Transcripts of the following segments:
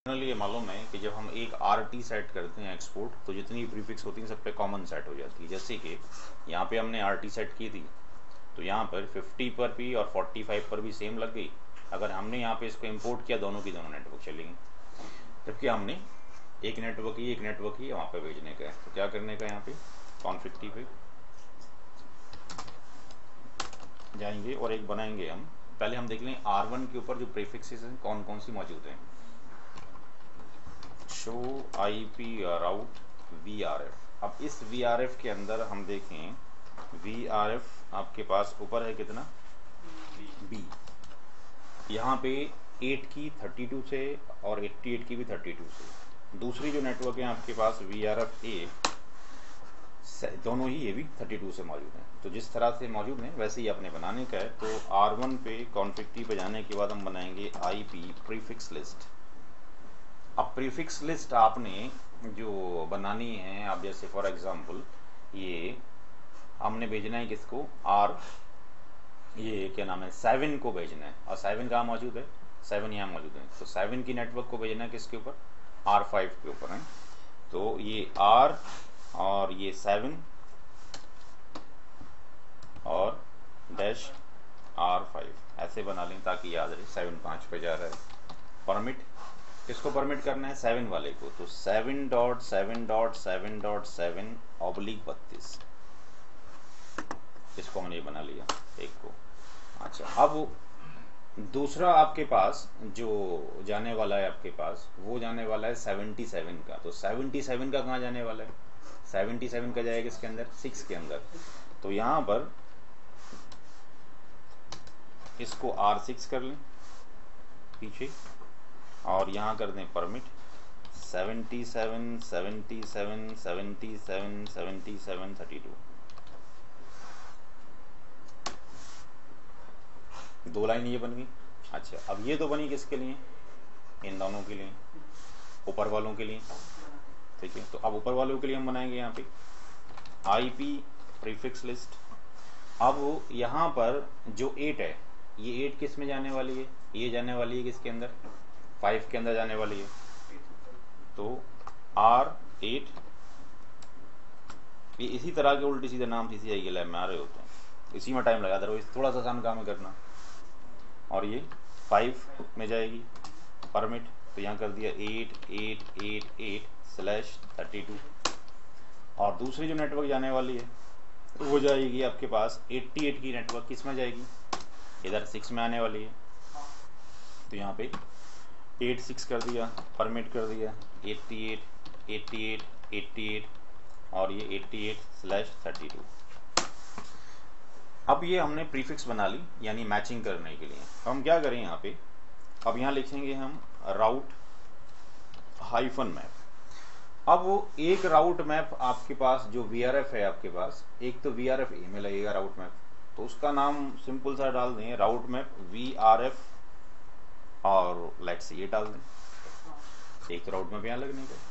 Generally ये मालूम है कि जब हम एक RT सेट करते हैं एक्सपोर्ट, तो जितनी प्रीफिक्स होती हैं सब पे कॉमन सेट हो जाती है। जैसे कि यहाँ पे हमने RT सेट की थी, तो यहाँ पर 50 पर भी और 45 पर भी सेम लग गई। अगर हमने यहाँ पे इसको इंपोर्ट किया, दोनों की दोनों नेटवर्क चलेंगी। जबकि हमने एक नेटवर्क ही वहाँ पे भेजने का है, तो क्या करने का, यहाँ पे कॉन्फिग पे जाएंगे और एक बनाएंगे हम। पहले हम देख लें R1 के ऊपर जो प्रीफिक्सेस हैं कौन कौन सी मौजूद हैं। Show IP route VRF। अब इस VRF के अंदर हम देखें, VRF आपके पास ऊपर है कितना, B। यहाँ पे 8 की 32 से और 88 की भी 32 से। दूसरी जो नेटवर्क है आपके पास VRF A, दोनों ही ये भी 32 से मौजूद हैं। तो जिस तरह से मौजूद हैं वैसे ही अपने बनाने का है। तो R1 पे कॉन्फिग पे जाने के बाद हम बनाएंगे IP प्रीफिक्स लिस्ट। अब प्रीफिक्स लिस्ट आपने जो बनानी है, आप जैसे फॉर एग्जांपल ये हमने भेजना है किसको, ये क्या नाम है, 7 को भेजना है। और 7 कहाँ मौजूद है, 7 यहाँ मौजूद है। तो 7 की नेटवर्क को भेजना है किसके ऊपर, R5 के ऊपर है। तो ये R और ये 7 और डैश R5 ऐसे बना लें ताकि याद रहे 7 5 पे जा रहा है। परमिट किसको परमिट करना है, 7 वाले को। तो 7.7.7.7 ऑब्लिक 32, इसको हमने बना लिया एक को। अच्छा, अब दूसरा आपके पास जो जाने वाला है आपके पास, वो जाने वाला है 77 का। तो 77 का कहाँ जाने वाला है, 77 का जाएगा इसके अंदर 6 के अंदर। तो यहाँ पर इसको R6 कर लें पीछे, और यहाँ कर दें परमिट 77 77 77 77 32। दो लाइन ये बन गई। अच्छा, अब ये तो बनी किसके लिए, इन दोनों के लिए, ऊपर वालों के लिए, ठीक है। तो अब ऊपर वालों के लिए हम बनाएंगे यहाँ पे IP प्रीफिक्स लिस्ट। अब यहाँ पर जो 8 है, ये 8 किस में जाने वाली है, ये जाने वाली है किसके अंदर, 5 के अंदर जाने वाली है। तो R8, ये इसी तरह के उल्टे सीधे नाम CCI के लैब में आ रहे होते हैं, इसी में टाइम लगा, अदरवाइज थोड़ा सा आसान काम है करना। और ये 5 में जाएगी परमिट, तो यहाँ कर दिया 8888/32। और दूसरी जो नेटवर्क जाने वाली है वो जाएगी आपके पास 88 की नेटवर्क, किस में जाएगी, इधर 6 में आने वाली है। तो यहाँ पे 86 कर दिया, परमिट कर दिया 88 88 88 और ये 88/32। अब ये हमने प्रीफिक्स बना ली, यानी मैचिंग करने के लिए। हम क्या करें यहाँ पे, अब यहाँ लिखेंगे हम राउट हाइफन मैप। अब वो एक राउट मैप आपके पास जो VRF है आपके पास, एक तो VRF A में लगेगा राउट मैप, तो उसका नाम सिंपल सा डाल दें राउट मैप VRF, और लेट्स ये डाल दें, एक तो राउट मैप यहाँ लगने का।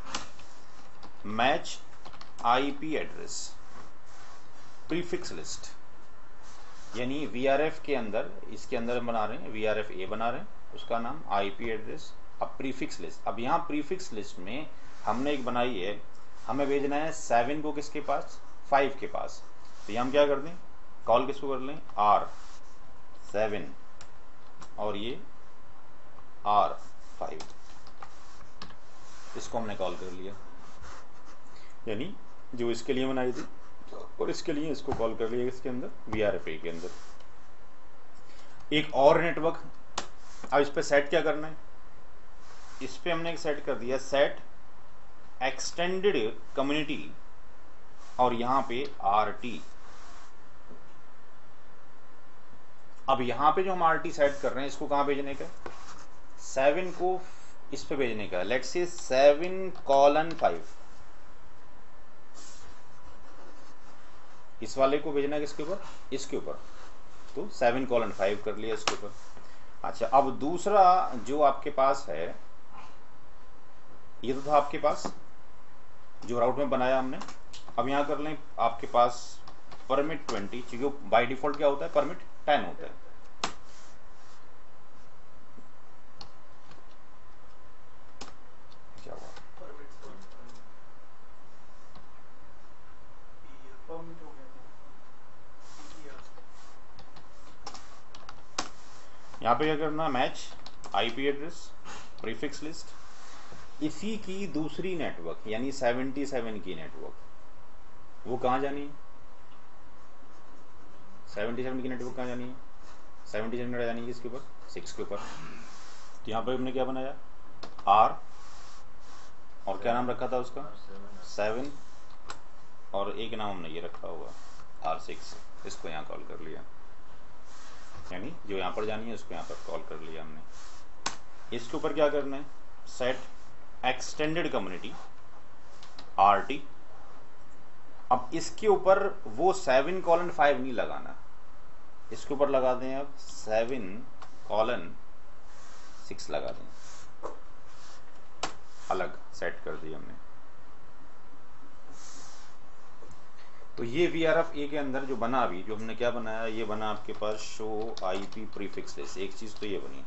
Match IP address prefix list, यानी VRF के अंदर, इसके अंदर बना रहे हैं VRF A बना रहे हैं, उसका नाम IP एड्रेस। अब प्रीफिक्स लिस्ट, अब यहाँ प्रीफिक्स लिस्ट में हमने एक बनाई है, हमें भेजना है 7 को किसके पास, 5 के पास। तो यहाँ हम क्या कर दें, कॉल किसको कर लें, R7 और ये R5, इसको हमने कॉल कर लिया, यानी जो इसके लिए बनाई थी और इसके लिए इसको कॉल कर लिया इसके अंदर VRF A के अंदर। एक और नेटवर्क, अब इस पे सेट क्या करना है, इस पे हमने एक सेट कर दिया सेट एक्सटेंडेड कम्युनिटी, और यहाँ पे RT। अब यहाँ पे जो हम RT सेट कर रहे हैं, इसको कहाँ भेजने का, 7 को इस पे भेजने का, लेट्स से 7:5, इस वाले को भेजना है किसके ऊपर, इसके ऊपर। तो 7:5 कर लिया इसके ऊपर। अच्छा, अब दूसरा जो आपके पास है, ये तो था आपके पास जो राउट में बनाया हमने। अब यहाँ कर लें आपके पास परमिट 20, क्योंकि बाय डिफॉल्ट क्या होता है, परमिट 10 होता है। यहाँ पे क्या करना, match IP address prefix list, इसी की दूसरी नेटवर्क यानी 77 की नेटवर्क, वो कहाँ जानी है, 77 की नेटवर्क कहाँ जानी है, 77 जानी है इसके ऊपर 6 के ऊपर। तो यहाँ पर हमने क्या बनाया, आर और क्या नाम रखा था उसका 7, और एक नाम हमने ये रखा हुआ R6, इसको यहाँ कॉल कर लिया, यानी जो यहाँ पर जानी है उसको यहाँ पर कॉल कर लिया हमने। इसके ऊपर क्या करना है, सेट एक्सटेंडेड कम्युनिटी RT। अब इसके ऊपर वो 7:5 नहीं लगाना, इसके ऊपर लगा दें अब 7:6 लगा दें, अलग सेट कर दिया हमने। तो ये VRF A के अंदर जो बना, अभी जो हमने क्या बनाया, ये बना आपके पास शो IP प्रीफिक्स लिस्ट, एक चीज तो ये बनी।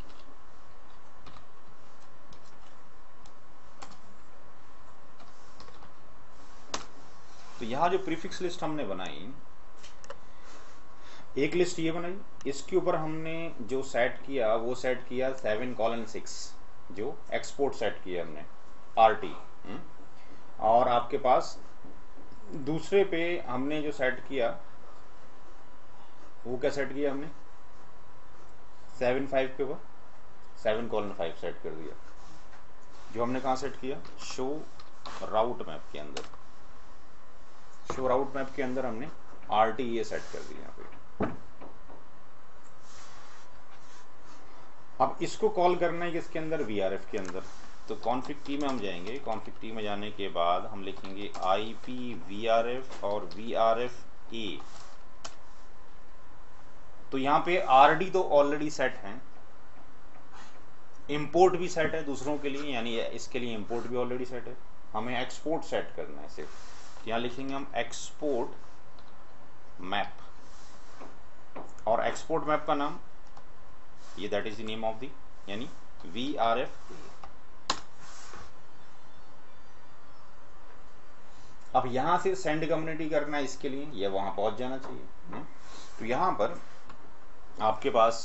तो यहां जो प्रीफिक्स लिस्ट हमने बनाई, एक लिस्ट ये बनाई, इसके ऊपर हमने जो सेट किया वो सेट किया 7:6, जो एक्सपोर्ट सेट किया हमने RT। और आपके पास दूसरे पे हमने जो सेट किया वो क्या सेट किया हमने, 7:5 के ऊपर 7:5 सेट कर दिया, जो हमने कहाँ सेट किया, शो राउट मैप के अंदर। शो राउट मैप के अंदर हमने RT ये सेट कर दिया यहाँ पे। अब इसको कॉल करना है किसके अंदर, VRF के अंदर। तो कॉन्फिग टी में हम जाएंगे, कॉन्फिग टी में जाने के बाद हम लिखेंगे IP VRF और VRF A। तो यहाँ पे RD तो ऑलरेडी सेट है, इंपोर्ट भी सेट है दूसरों के लिए, यानी इसके लिए इंपोर्ट भी ऑलरेडी सेट है, हमें एक्सपोर्ट सेट करना है सिर्फ। यहाँ लिखेंगे हम एक्सपोर्ट मैप, और एक्सपोर्ट मैप का नाम ये, that is the name of the, यानी VRF A। अब यहां से सेंड कम्युनिटी करना है, इसके लिए ये वहां पहुंच जाना चाहिए। तो यहां पर आपके पास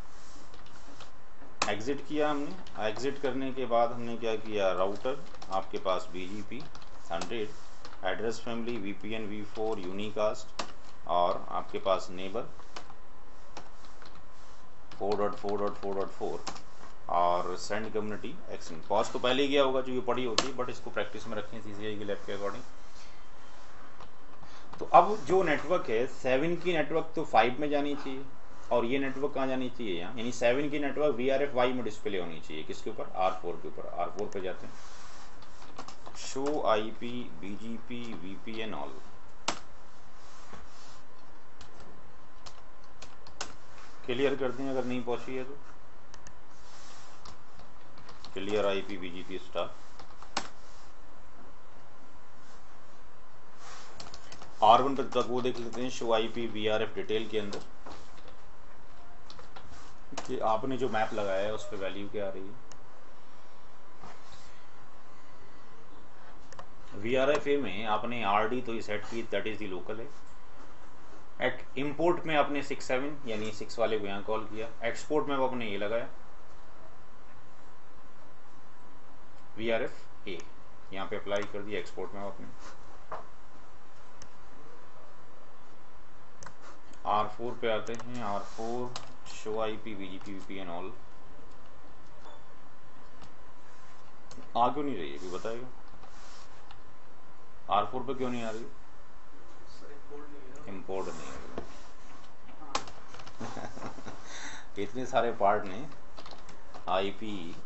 एग्जिट किया हमने, एग्जिट करने के बाद हमने क्या किया, राउटर आपके पास BGP 100, address family VPN v4 unicast, और आपके पास नेबर 4.4.4.4, और सेंड कम्युनिटी एक्सटेंड। पॉज तो पहले ही गया होगा जो ये पढ़ी होती है, बट इसको प्रैक्टिस में रखें CCI के लैब के अकॉर्डिंग। तो अब जो नेटवर्क है 7 की नेटवर्क तो 5 में जानी चाहिए, और ये नेटवर्क कहाँ जानी चाहिए, यहाँ, यानी 7 की नेटवर्क VRF Y में डिस्प्ले होनी चाहिए, किसके ऊपर, R4 के ऊपर। R4 पे जाते हैं, show IP BGP VPN all. Clear कर दें अगर नहीं पहुंची है तो, clear IP BGP star. R1 पे तक वो देख लेते हैं, शो IP VRF डिटेल के अंदर कि आपने जो मैप लगाया है उस पर वैल्यू क्या आ रही है। VRF A में आपने RD तो ये सेट की, दैट इज द लोकल है। एट इंपोर्ट में आपने 6-7 यानी 6 वाले को यहाँ कॉल किया, एक्सपोर्ट में आपने ये लगाया VRF A, यहाँ पे अप्लाई कर दिया, एक्सपोर्ट में आपने R4 पे आते हैं, R4 show IP BGP VPN all. आ क्यों नहीं रही है, कोई बताएगा, R4 पे क्यों नहीं आ रही, इंपोर्ट नहीं है। इतने सारे पार्ट ने IP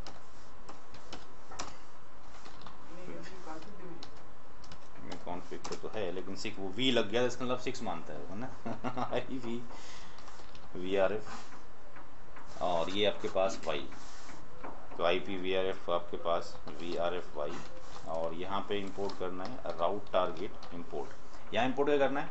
कॉन्फ़िग पे तो है, लेकिन 6 वो V लग गया तो इसका मतलब 6 मानता है ना। IP VRF, और ये आपके पास Y, तो IP VRF आपके पास VRF Y, और यहाँ पे इंपोर्ट करना है राउट टारगेट इंपोर्ट। यहाँ इंपोर्ट क्या करना है,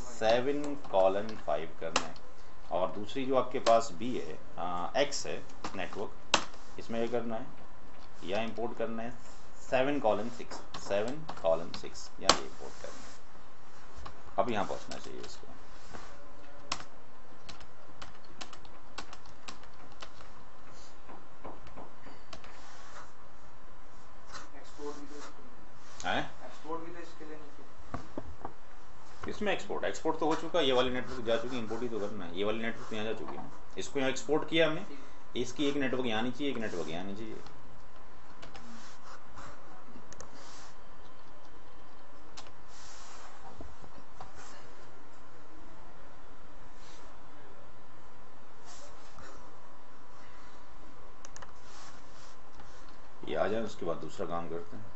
7:5 करना है, और दूसरी जो आपके पास B है X है नेटवर्क, इसमें क्या करना है, यहाँ इंपोर्ट करना है 7:6 यहाँ इंपोर्ट करना है। अब यहाँ पहुँचना चाहिए इसको। किसमें एक्सपोर्ट तो हो चुका है, ये वाली नेटवर्क जा चुकी, इंपोर्ट ही तो करना है, ये वाली नेटवर्क यहाँ जा चुकी है, इसको यहाँ एक्सपोर्ट किया हमने, इसकी एक नेटवर्क यहाँ नहीं चाहिए, एक नेटवर्क यहाँ नहीं चाहिए। ये आ जाए, उसके बाद दूसरा काम करते हैं।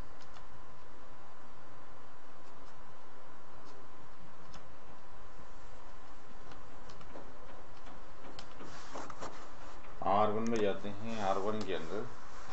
R1 में जाते हैं। R1 के अंदर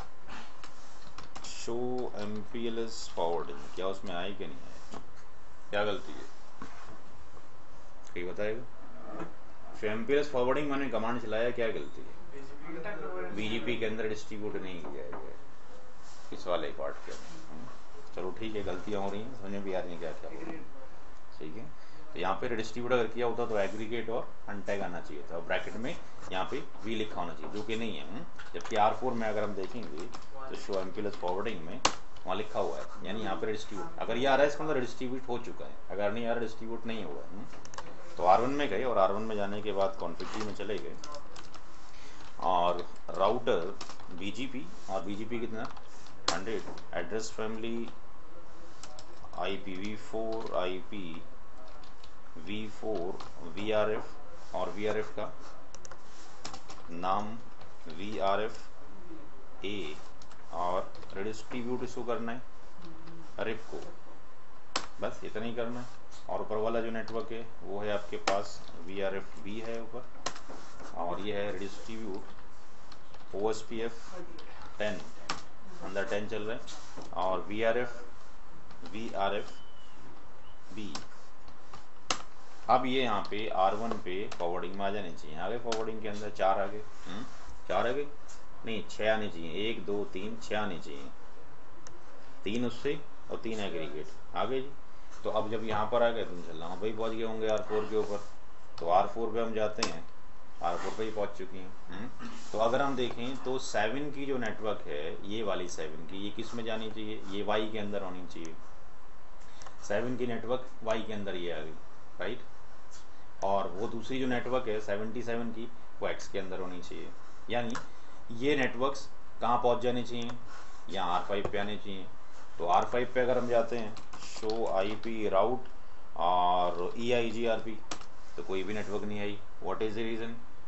शो MPLS फॉरवर्डिंग, क्या उसमें आई कि नहीं आई, क्या गलती है, ठीक बताएगा। शो MPLS फॉरवर्डिंग मैंने कमांड चलाया, क्या गलती है, BGP के अंदर डिस्ट्रीब्यूट नहीं किया गया इस वाले पार्ट के अंदर। चलो ठीक है, गलतियां हो रही हैं, समझ में भी आ रही है क्या क्या हो रही है, ठीक है। तो यहाँ पे डिस्ट्रीब्यूट अगर किया होता तो एग्रीगेट और अनटैग आना चाहिए था, ब्रैकेट में यहाँ पे वी लिखा होना चाहिए, जो कि नहीं है। जबकि R4 में अगर हम देखेंगे तो शो MPLS फॉरवर्डिंग में वहाँ लिखा हुआ है, यानी यहाँ पे डिस्ट्रीब्यूट अगर ये आ रहा है इसका मतलब डिस्ट्रीब्यूट हो चुका है, अगर नहीं आ रहा डिस्ट्रीब्यूट नहीं हुआ है। तो R1 में गए और R1 में जाने के बाद कॉन्फ़िग में चले गए और राउटर BGP, और BGP कितना 100, address family IPv4 IPv4 VRF और VRF का नाम VRF A और रिडिस्ट्रीब्यूट इसको करना है रिप को, बस इतना ही करना है। और ऊपर वाला जो नेटवर्क है वो है आपके पास VRF B है ऊपर, और ये है रिडिस्ट्रीब्यूट OSPF 10, अंदर 10 चल रहा है, और VRF B। अब ये यहाँ पे R1 पे फॉरवर्डिंग में आ जाने चाहिए, आगे फॉरवर्डिंग के अंदर 4 आगे 4 आगे नहीं 6 आने चाहिए, 1 2 3 6 आने चाहिए, 3 उससे और 3 एग्रीगेट आगे जी। तो अब जब यहाँ पर आ गए तो चलना भाई पहुँच गए होंगे R4 के ऊपर, तो R4 पे हम जाते हैं, R4 पे ही पहुँच चुकी हैं। तो अगर हम देखें तो 7 की जो नेटवर्क है, ये वाली 7 की, ये किस में जानी चाहिए, ये Y के अंदर होनी चाहिए। 7 की नेटवर्क Y के अंदर ये आ गई, राइट। और वो दूसरी जो नेटवर्क है 77 की, वो X के अंदर होनी चाहिए। यानी ये नेटवर्क्स कहाँ पहुँच जाने चाहिए, यहाँ R5 पे आने चाहिए। तो R5 पे अगर हम जाते हैं शो IP राउट और EIGRP, तो कोई भी नेटवर्क नहीं आई। What is the reason,